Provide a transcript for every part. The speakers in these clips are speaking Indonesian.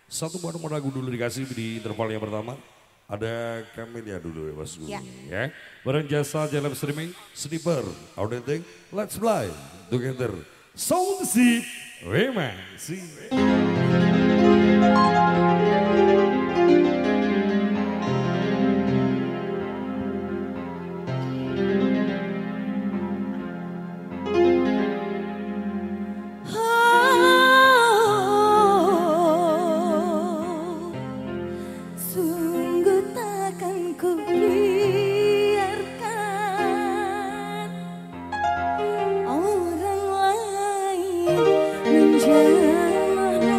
Satu buah nomor lagu dulu dikasih di interval yang pertama. Ada Camelia dulu ya bosku. Ya. Bareng jasa jalan streaming, Sniper, Audenting, Let's Fly, Together, Sound Seed, Remix. Sungguh takkan ku biarkan orang lain menjamah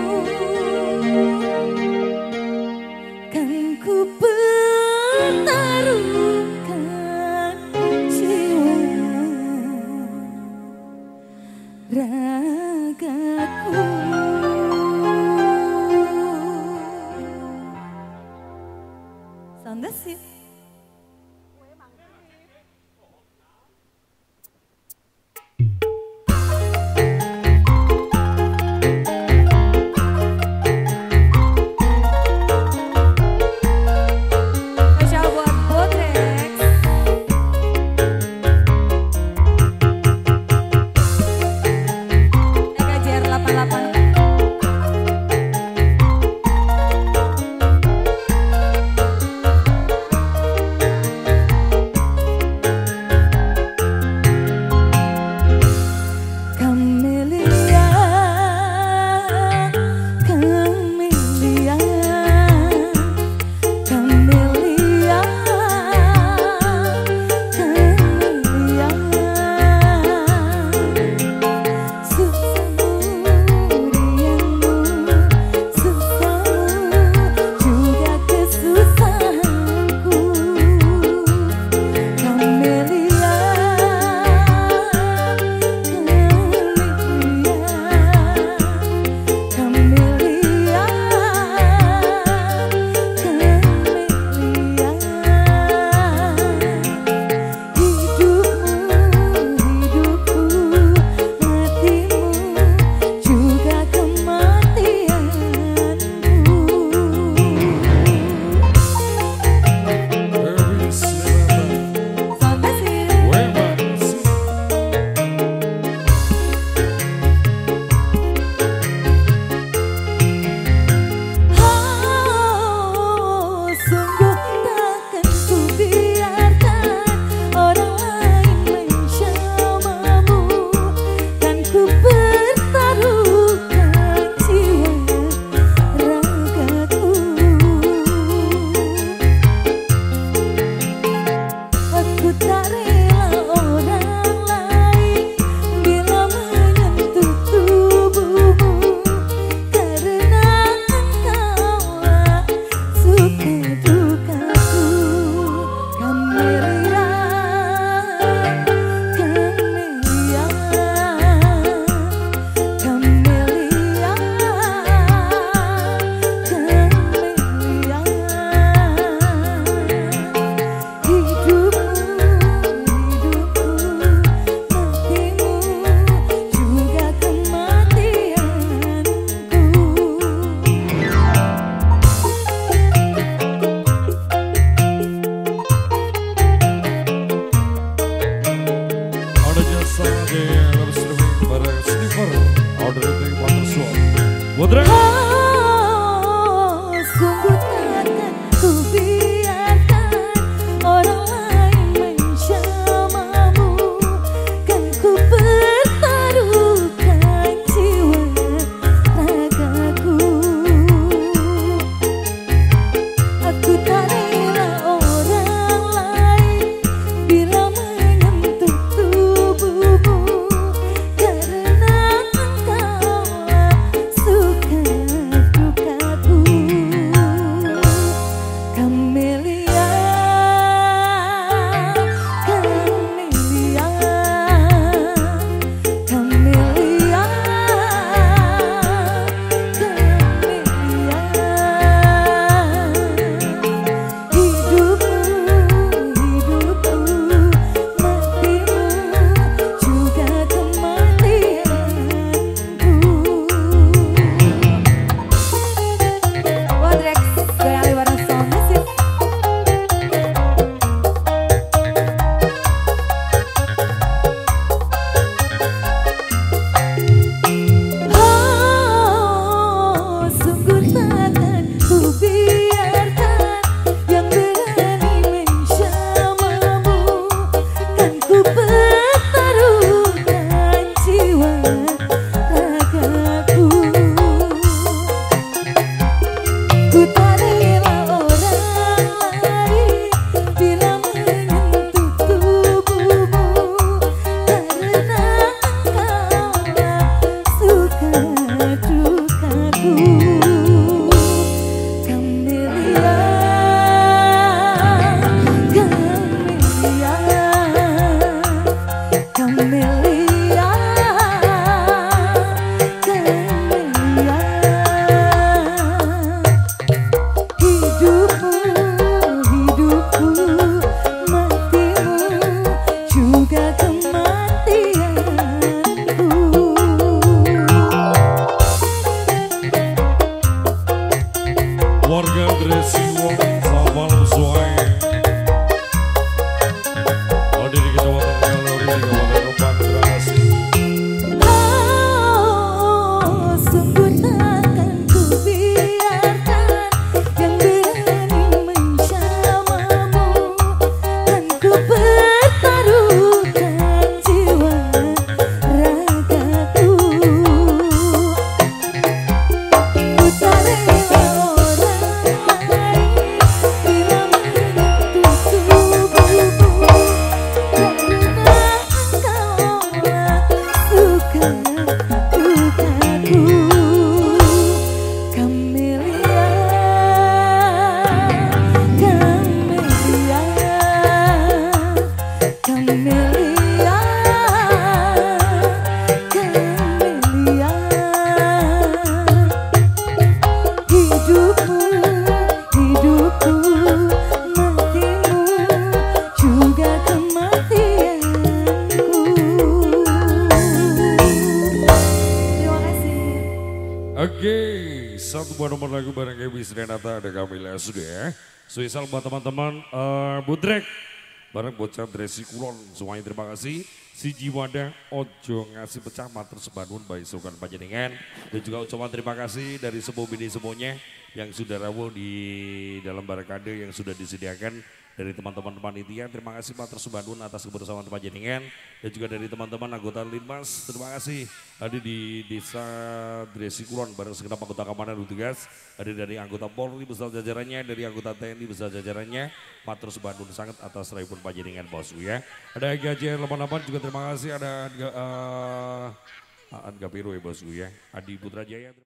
Warga Dresiwong Sabal Suai hadir di Kecamatan Kalori di Kabupaten Rembang. Terima kasih. Oh, sungguh takkan ku biarkan yang berani mencamamu, dan ku pertaruhkan jiwa ragaku. Ku tak rela orang lain bila menyentuh tubuhmu, karena engkaulah suka dukaku. Camellia, Camellia, Camellia, Camellia. Hidupmu, hidupku, matimu, juga kematianku. Terima kasih. Oke, satu buah nomor lagu bareng Ebi Renata ada Camilla sudah ya. Spesial buat teman-teman Budrek bareng bocah Dresi Kulon semuanya terima kasih. Si Jiwada Ojo ngasih pecah matur sebandun bayi sukan panjenengan dan juga ucapan terima kasih dari sebuah bini semuanya yang sudah rawuh di dalam barakade yang sudah disediakan dari teman-teman panitia. Terima kasih matur sebandun atas kebersamaan panjenengan dan juga dari teman-teman anggota Linmas. Terima kasih hadir di Desa Dresi Kulon bareng segenap anggota keamanan tugas, hadir dari anggota Polri beserta jajarannya, dari anggota TNI beserta jajarannya. Matur sebandun sangat atas raipun panjenengan bosku ya. Ada GJ 88 juga terima kasih, ada Angga Piro ya bosku ya. Adi Putra Jaya.